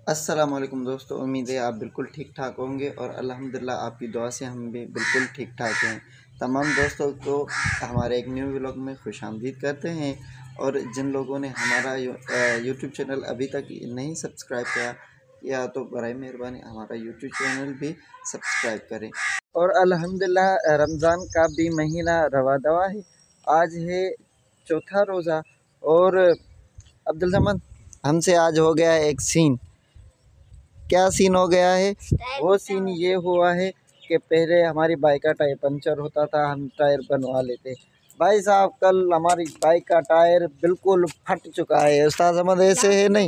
अस्सलामुअलैकुम दोस्तों, उम्मीद है आप बिल्कुल ठीक ठाक होंगे और अल्हम्दुलिल्लाह आपकी दुआ से हम भी बिल्कुल ठीक ठाक हैं। तमाम दोस्तों को हमारे एक न्यू व्लॉग में खुशामदीद करते हैं। और जिन लोगों ने हमारा यूट्यूब चैनल अभी तक नहीं सब्सक्राइब किया या तो बराए मेहरबानी हमारा यूट्यूब चैनल भी सब्सक्राइब करें। और अल्हम्दुलिल्लाह रमज़ान का भी महीना रवा दवा है। आज है चौथा रोज़ा और अब्दुल समद हमसे आज हो गया एक सीन। क्या सीन हो गया है? वो सीन ये हुआ है कि पहले हमारी बाइक का टायर पंचर होता था, हम टायर बनवा लेते। भाई साहब कल हमारी बाइक का टायर बिल्कुल फट चुका है। उस्ताद अहमद ऐसे है नहीं,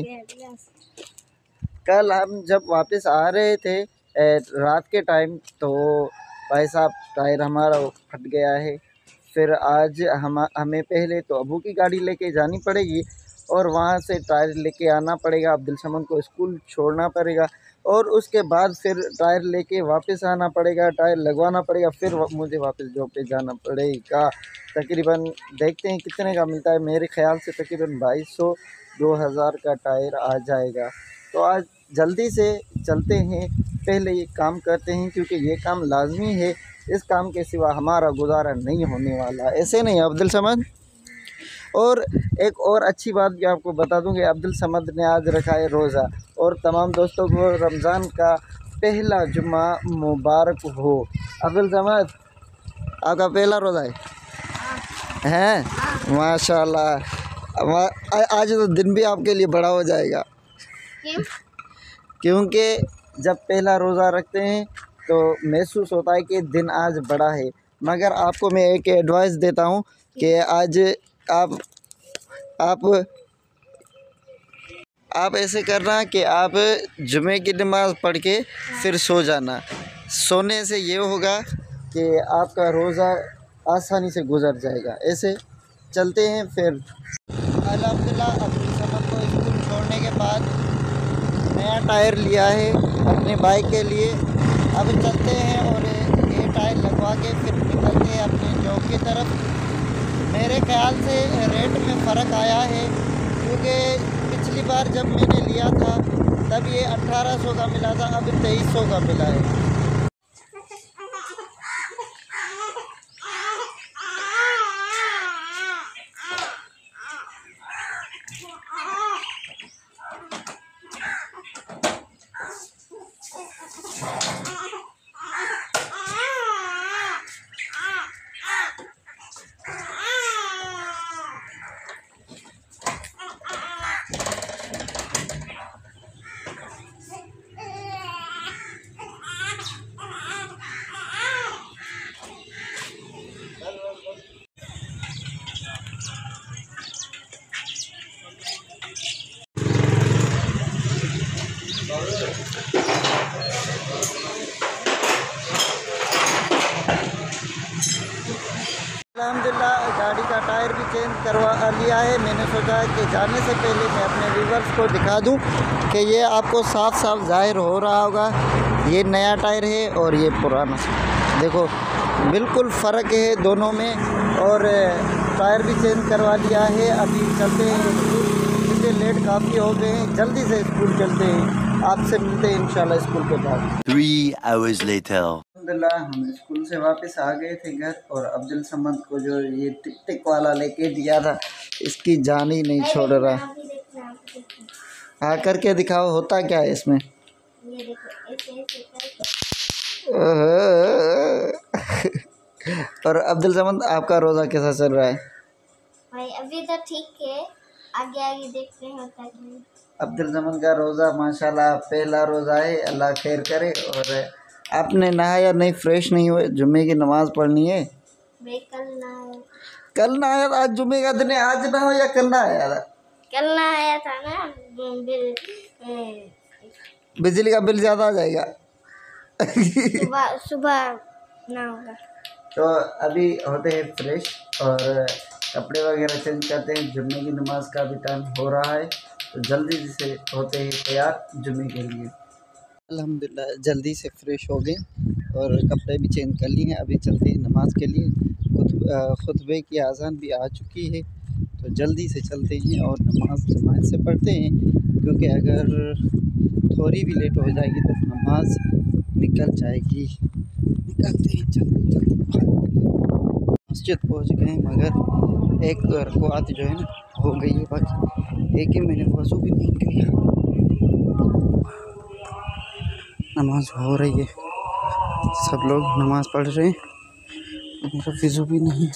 कल हम जब वापस आ रहे थे रात के टाइम तो भाई साहब टायर हमारा फट गया है। फिर आज हमें पहले तो अबू की गाड़ी लेके जानी पड़ेगी और वहाँ से टायर लेके आना पड़ेगा। अब्दुल समद को स्कूल छोड़ना पड़ेगा और उसके बाद फिर टायर लेके वापस आना पड़ेगा, टायर लगवाना पड़ेगा, फिर मुझे वापस जॉब पे जाना पड़ेगा। तकरीबन देखते हैं कितने का मिलता है। मेरे ख्याल से तकरीबन 2200-2000 का टायर आ जाएगा। तो आज जल्दी से चलते हैं, पहले ये काम करते हैं क्योंकि ये काम लाजमी है। इस काम के सिवा हमारा गुजारा नहीं होने वाला, ऐसे नहीं अब्दुल समद। और एक और अच्छी बात भी आपको बता दूं कि अब्दुल समद ने आज रखा है रोज़ा और तमाम दोस्तों को रमज़ान का पहला जुम्मा मुबारक हो। अब्दुल समद आपका पहला रोज़ा है? माशाल्लाह। आज तो दिन भी आपके लिए बड़ा हो जाएगा। क्योंकि जब पहला रोज़ा रखते हैं तो महसूस होता है कि दिन आज बड़ा है। मगर आपको मैं एक एडवाइस देता हूँ कि आज आप ऐसे करना कि आप जुमे की नमाज़ पढ़ के फिर सो जाना। सोने से ये होगा कि आपका रोज़ा आसानी से गुजर जाएगा। ऐसे चलते हैं फिर। अल्हम्दुलिल्लाह अब्दुल समद को स्कूल छोड़ने के बाद नया टायर लिया है अपनी बाइक के लिए। अब चलते हैं और ये टायर लगवा के फिर निकलते हैं अपने जॉब की तरफ। मेरे ख्याल से रेट में फ़र्क आया है क्योंकि पिछली बार जब मैंने लिया था तब ये 1800 का मिला था, अब 2300 का मिला है। अल्हम्दुलिल्लाह गाड़ी का टायर भी चेंज करवा लिया है। मैंने सोचा कि जाने से पहले मैं अपने व्यूअर्स को दिखा दूं कि ये आपको साफ साफ ज़ाहिर हो रहा होगा, ये नया टायर है और ये पुराना। देखो बिल्कुल फ़र्क है दोनों में। और टायर भी चेंज करवा लिया है। अभी चलते हैं स्कूल, मुझे लेट काफ़ी हो गए हैं, जल्दी से स्कूल चलते हैं। आपसे मिलते हैं इंशाल्लाह स्कूल के बाद। 3 hours later. अल्हम्दुलिल्लाह हम स्कूल से वापस आ गए थे घर और अब्दुल समद को जो ये टिक टिक वाला लेके दिया था इसकी जान ही नहीं छोड़ रहा। हाँ करके दिखाओ, होता क्या है इसमें? ये देखो और अब्दुल समद आपका रोज़ा कैसा चल रहा है? भाई अभी तो ठीक है, आगे आगे देखते हैं होता है कि नहीं। अब्दुल समद का रोज़ा माशाल्लाह पहला रोज़ा है, अल्लाह खैर करे। और आपने नहाया नहीं, फ्रेश नहीं हुए? जुम्मे की नमाज़ पढ़नी है। भाई कल ना आया था, आज जुम्मे का दिन है, आज ना हो या कल ना आया था? कल ना आया था ना, बिजली का बिल ज़्यादा आ जाएगा। सुबह ना होगा। तो अभी होते हैं फ्रेश और कपड़े वगैरह चेंज करते हैं। जुम्मे की नमाज़ का भी टाइम हो रहा है तो जल्दी से होते हैं तैयार जुम्मे के लिए। अल्हम्दुलिल्लाह जल्दी से फ्रेश हो गए और कपड़े भी चेंज कर लिए हैं। अभी चलते हैं नमाज़ के लिए। खुतबे की आज़ान भी आ चुकी है तो जल्दी से चलते हैं और नमाज जमात से पढ़ते हैं क्योंकि अगर थोड़ी भी लेट हो जाएगी तो नमाज निकल जाएगी। निकलते ही जल्दी जल्दी मस्जिद पहुंच गए, मगर एक रकात जो है ना हो गई है बाकी। एक ही मैंने वज़ू भी नहीं किया, नमाज हो रही है, सब लोग नमाज पढ़ रहे हैं, मेरा वज़ू भी नहीं।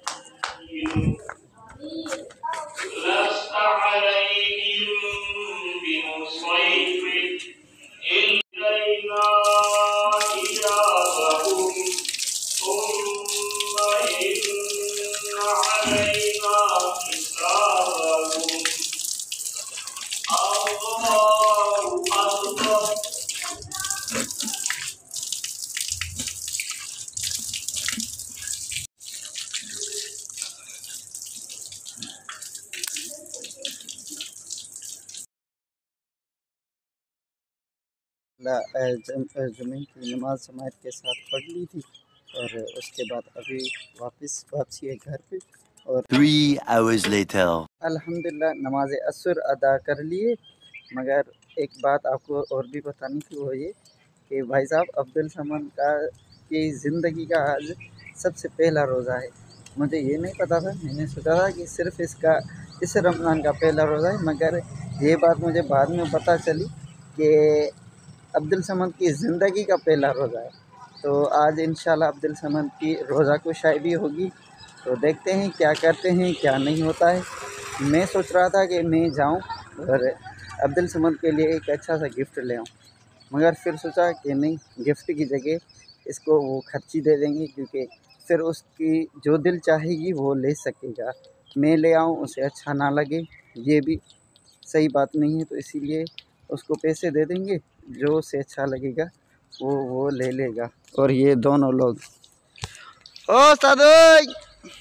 जुमे की नमाज जमात के साथ पढ़ ली थी और उसके बाद अभी वापसी है घर पे। और 3 hours later. अल्हम्दुलिल्लाह नमाज असर अदा कर लिए। मगर एक बात आपको और भी बतानी थी, वो ये कि भाई साहब अब्दुल समद की ज़िंदगी का आज सबसे पहला रोज़ा है। मुझे ये नहीं पता था, मैंने सोचा था कि सिर्फ़ इस रमज़ान का पहला रोज़ा है, मगर ये बात मुझे बाद में पता चली कि अब्दुल समद की ज़िंदगी का पहला रोज़ा है। तो आज इंशाल्लाह अब्दुल समद की रोज़ा कुशाई भी होगी, तो देखते हैं क्या करते हैं क्या नहीं होता है। मैं सोच रहा था कि मैं जाऊं और अब्दुल समद के लिए एक अच्छा सा गिफ्ट ले आऊं, मगर फिर सोचा कि नहीं, गिफ्ट की जगह इसको वो खर्ची दे देंगे, क्योंकि फिर उसकी जो दिल चाहेगी वो ले सकेगा। मैं ले आऊं उसे अच्छा ना लगे, ये भी सही बात नहीं है, तो इसीलिए उसको पैसे दे देंगे, जो उसे अच्छा लगेगा वो ले लेगा। और ये दोनों लोग, ओ सादुई,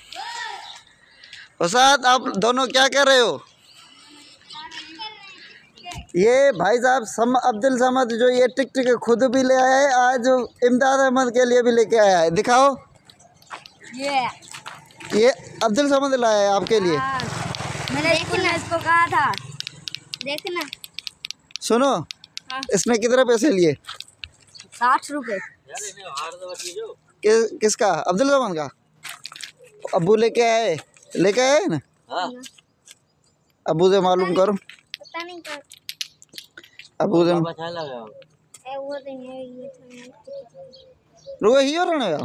उस्ताद आप दोनों क्या कर रहे हो? ये भाई साहब अब्दुल समद जो ये टिक खुद भी ले आया है, आज इमदाद अहमद के लिए भी लेके आया है। दिखाओ, ये अब्दुल समद लाया है आपके लिए। मैंने इसको कहा था देखना। सुनो, इसने कितने पैसे लिए? 60 रुपए। किसका? अब्दुल समद का? अब्बू लेके आए ना? अब्बू से मालूम करो, पता नहीं कर अब्बू से रुको ही और ना।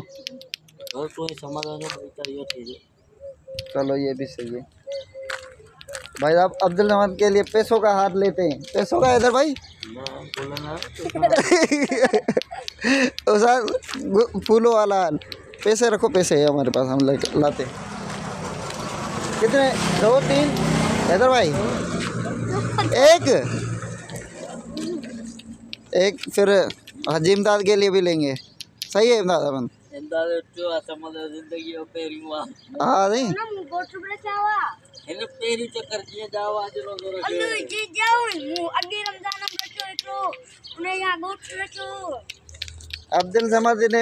चलो ये भी सही है भाई साहब। अब्दुल समद के लिए पैसों का हाथ लेते हैं, पैसों का इधर भाई फूलों वाला पैसे रखो, पैसे है हमारे पास, हम लाते हैं। कितने? 2 3 इधर भाई, एक फिर हाजी इमदाद के लिए भी लेंगे। सही है इमदाद अहमद? हाँ नहीं अब्दुल समद ने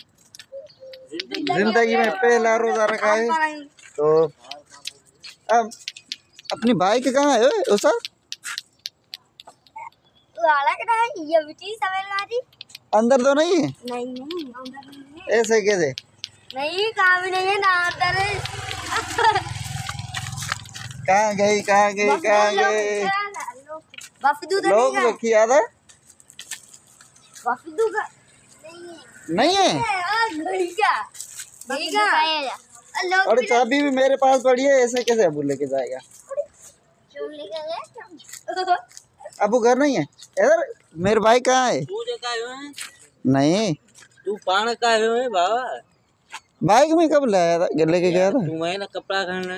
जिंदगी में पहला रोज़ा रखा है, तो अब अपनी बाइक कहाँ है उसा? अंदर तो नहीं है? नहीं अंदर नहीं है। ऐसे कैसे? नहीं कहाँ भी नहीं है ना अंदर है। कहाँ गई? लोग तो किया था, नहीं है। और चाबी भी मेरे पास पड़ी है, ऐसे कैसे अबू लेके जाएगा? अबू घर नहीं है इधर। मेरे भाई कहाँ है? नहीं तू पान का है बाबा? बाइक में कब लाया था, लेके गया था? तू मैं ना कपड़ा खाना।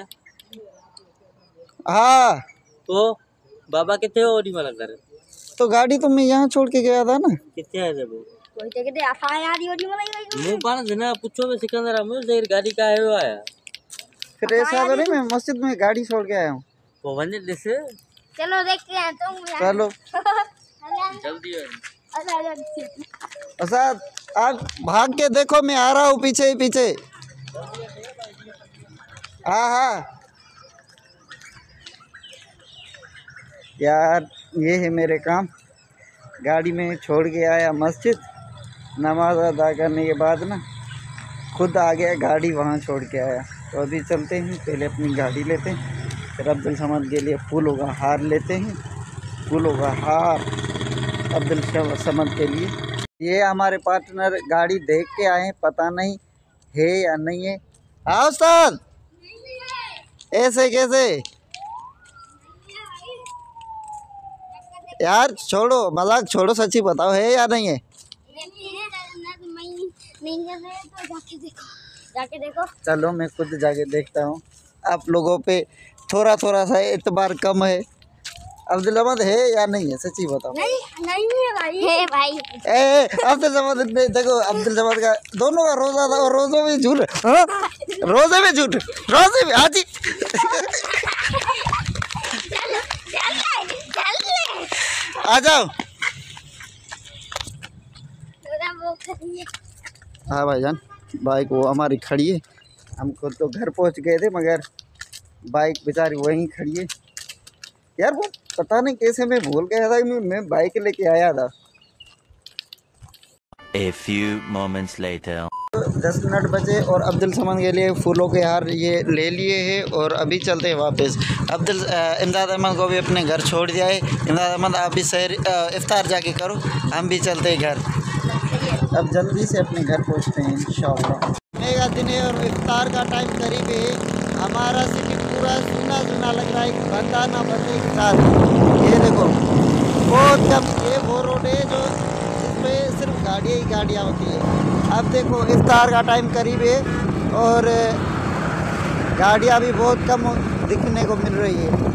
हाँ तो बाबा कितने ओडी में लग रहे? तो गाड़ी तो मैं यहाँ छोड़ के गया था ना। कितने है जब कोई तो कहते आफा यार ओडी में लगी। मुंह पान देना पूछो में सिकंदर हम देर गाड़ी का है वो आया। फिर ऐसा तो नहीं, मैं मस्जिद में गाड़ी छोड़ के आया हूँ। वो वंदे जैसे चलो देखते हैं तुम। चलो जल्दी उस्ताद आप भाग के देखो, मैं आ रहा हूँ पीछे ही पीछे। हाँ यार ये है मेरे काम। गाड़ी में छोड़ के आया मस्जिद, नमाज अदा करने के बाद ना खुद आ गया, गाड़ी वहाँ छोड़ के आया। तो अभी चलते हैं, पहले अपनी गाड़ी लेते हैं, फिर अब्दुल समद के लिए फूलों का हार लेते हैं। फूलों का हार अब्दुल समद के लिए। ये हमारे पार्टनर गाड़ी देख के आए हैं, पता नहीं है या नहीं है। आओ उस्ताद, ऐसे कैसे यार, छोड़ो मजाक छोड़ो, सच्ची बताओ है या नहीं है। जाके देखो। चलो मैं खुद जाके देखता हूँ। आप लोगों पे थोड़ा थोड़ा सा एतबार कम है। अब्दुल समद है या नहीं है, सच्ची बताओ। नहीं है भाई। है भाई। अब्दुल समद ने देखो, अब्दुल समद का दोनों का रोजा था और रोजों में झूठ। हाँ? रोजे में झूठ, रोजे में हाजी। आ जाओ। हाँ भाईजान, बाइक वो हमारी खड़ी है। हमको तो घर पहुंच गए थे मगर बाइक बेचारी वहीं खड़ी है। यार वो पता नहीं कैसे मैं भूल गया था कि मैं बाइक लेके आया था। A few moments later. 10 minute बचे और अब्दुल समद के लिए फूलों के हार ये ले लिए हैं और अभी चलते हैं वापस। इमदाद अहमद को भी अपने घर छोड़ दिया है। इमदाद अहमद आप भी सहर इफ्तार जाके करो, हम भी चलते हैं घर। अब जल्दी से अपने घर पहुंचते हैं इंशाअल्लाह। का दिन है और इफ्तार का टाइम करीब है। हमारा सिटी पूरा सुना सुना लग रहा है, बंदा ना बंदे के साथ। ये देखो बहुत कम, ये वो रोड है जो इसमें सिर्फ गाड़ियाँ ही गाड़ियाँ होती है। अब देखो इफ्तार का टाइम करीब है और गाड़ियाँ भी बहुत कम दिखने को मिल रही है।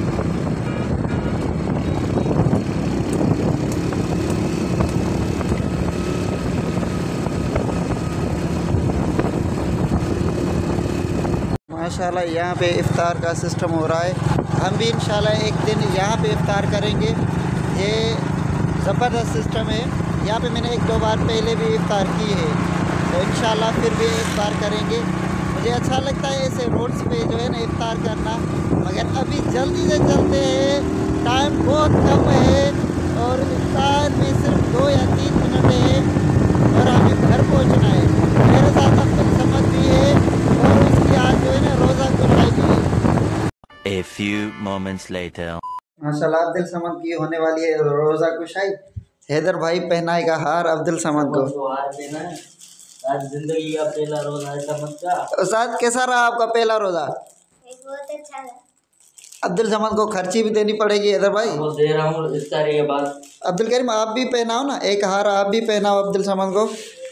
माशाल्लाह यहाँ पे इफ्तार का सिस्टम हो रहा है। हम भी इंशाल्लाह एक दिन यहाँ पे इफ्तार करेंगे। ये ज़बरदस्त सिस्टम है। यहाँ पे मैंने 1-2 बार पहले भी इफ्तार की है, तो इंशाल्लाह फिर भी इफ्तार करेंगे। मुझे अच्छा लगता है ऐसे रोड्स पे जो है ना इफ्तार करना, मगर अभी जल्दी से चलते हैं, टाइम बहुत कम है और इफ्तार में सिर्फ 2 या 3 मिनट है और हमें घर पहुँचना है। मेरे साथ अब्दुल समद भी है और उसकी आज जो है ना रोज़ा कुशाई भी है। A few moments later. माशाल्लाह अब्दुल समद की होने वाली है रोज़ा कुशाई। हैदर भाई पहनाएगा हार अब्दुल समद को। आज जिंदगी का पहला रोजा है समद का। उस्ताद कैसा रहा आपका पहला रोज़ा? बहुत अच्छा है। अब्दुल समद को खर्ची भी देनी पड़ेगी हैदर भाई। वो दे रहा हूँ इफ्तारी के बाद। अब्दुल करीम आप भी पहनाओ ना, एक हार आप भी पहनाओ अब्दुल समद को।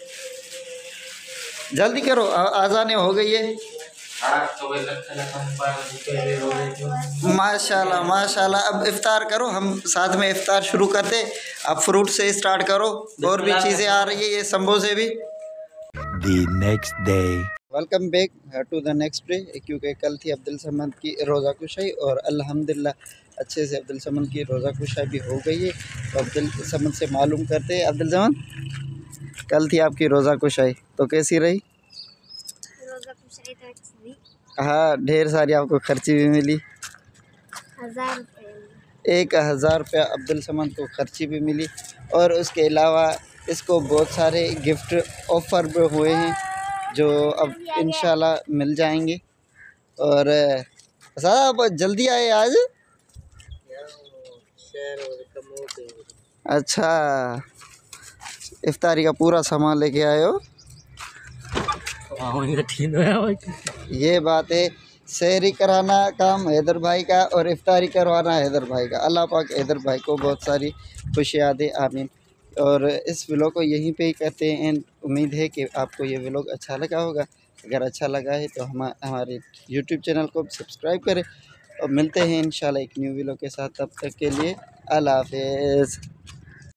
जल्दी करो, आज़ाने हो गई है। माशाल्लाह माशाल्लाह। अब इफ्तार करो, हम साथ में इफ्तार शुरू करते। अब फ्रूट से स्टार्ट करो, और भी चीज़ें आ रही है, ये समोसे भी। The next day. Welcome back to the next day, क्योंकि कल थी अब्दुल समद की रोज़ा कुशाई और अल्हम्दुलिल्लाह अच्छे से अब्दुल समद की रोज़ा कुशाई भी हो गई है। तो अब्दुल समद से मालूम करते हैं। अब्दुल समद, कल थी आपकी रोज़ा कुशाई, तो कैसी रही? रोज़ा कुशाई तो अच्छी। हाँ, ढेर सारी आपको खर्ची भी मिली। 1000 रुपये। 1000 रुपया अब्दुल समद को खर्ची भी मिली और उसके अलावा इसको बहुत सारे गिफ्ट ऑफ़र भी हुए हैं जो अब इंशाल्लाह मिल जाएंगे। और साहब जल्दी आए आज। अच्छा, इफ्तारी का पूरा सामान लेके आए हो। ये बात है, सहरी कराना काम हैदर भाई का और इफ्तारी करवाना हैदर भाई का। अल्लाह पाक हैदर भाई को बहुत सारी खुशियाँ दे, आमीन। और इस व्लॉग को यहीं पे ही करते हैं। उम्मीद है कि आपको ये व्लॉग अच्छा लगा होगा। अगर अच्छा लगा है तो हमारे यूट्यूब चैनल को सब्सक्राइब करें और मिलते हैं इंशाल्लाह एक न्यू व्लॉग के साथ। तब तक के लिए अल्लाह हाफ़िज़।